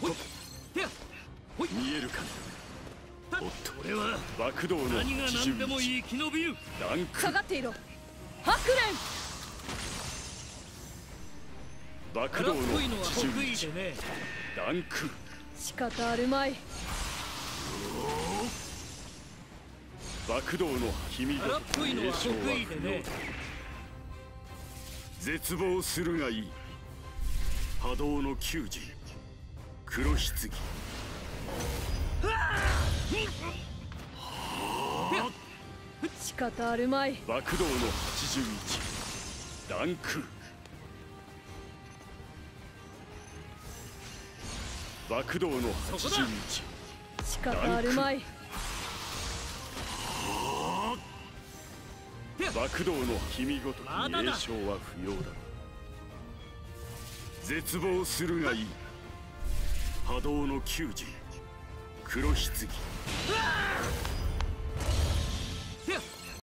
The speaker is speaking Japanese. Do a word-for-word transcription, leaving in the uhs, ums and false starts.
見えるか。おっと、 俺は爆動の何が何でもい生き延びる。 ランク下がっていろ。白蓮。 爆動の荒っぽいのははちじゅう得意いちでね。 ランク仕方あるまい。 爆動の君ご荒っとぽいのは得意でね。 絶望するがいい。波動の球児黒棺仕方あるまい。 爆動のはちじゅういちランク爆動のはちじゅういち仕方あるまい。 爆動の君ごときまだだ名称は不要だ。絶望するがいい。波動の球児黒棺